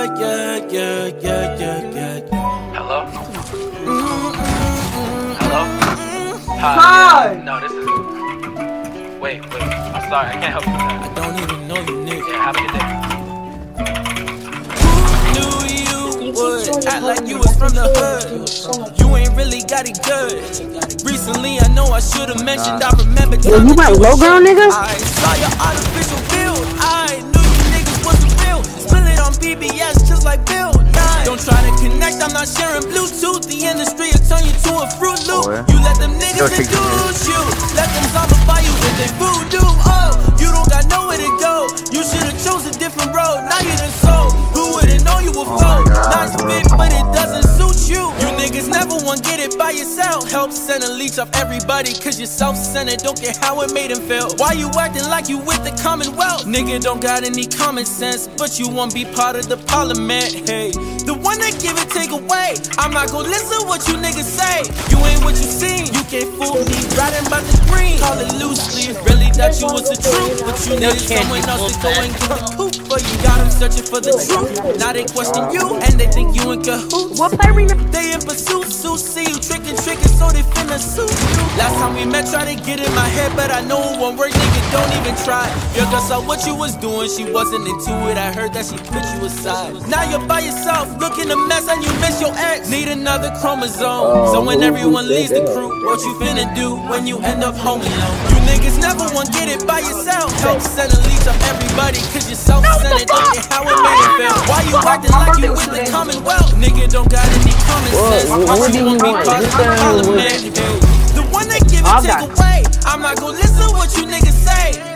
Hello? Hello? Hi! No, this is... Wait. I'm sorry, I can't help you with that. I don't even know you, nigga. Yeah, have a good day. Knew you would act like you was from the hood. You ain't really got it good. Recently, I know I should've mentioned. I remember. Yo, you went low girl, nigga? I saw your artificial build. I knew you niggas wasn't real. Spill it on BBS just like Bill Nye. Don't try to connect, I'm not sharing Bluetooth. The industry will turn you to a Fruit Loop. You let them niggas seduce you. Let them zombify you with their voodoo. Oh, you don't got nowhere to go. You should've chose a different road. Now you done sold. Who would've known you were fold? Nice fit, but it doesn't suit you. You niggas never want get it by yourself. Help send a leech off everybody, cause you're self-centered. Don't care how it made him feel. Why you acting like you with the Commonwealth? Nigga don't got any common sense, but you won't be part of the parliament. Hey, the one that give and take away. I'm not gonna listen what you niggas say. You ain't what you seen. You can't fool me. Riding by the green. Call it loosely. Really thought you was the truth, but you needed someone else to go and get the coop. But you got them searching for the truth. Now they question you and they think you in cahoots. What play we They in pursuit, see you tricking, so they finna sue you. Last time we met, tried to get in my head, but I know it won't work, nigga, don't even try. Your girl saw what you was doing, she wasn't into it. I heard that she put you aside. Now you're by yourself, looking a mess, and you miss your ex. Need another chromosome. So when everyone leaves the crew, what you finna do when you end up home alone? You niggas never want get it by yourself. Help send a leech of everybody, cause you're self-centered. Don't get how it made it feel. Why you acting like you with the Commonwealth? Nigga don't got any common sense. What do you want? The one that give and take away. I'm not gonna listen what you niggas say.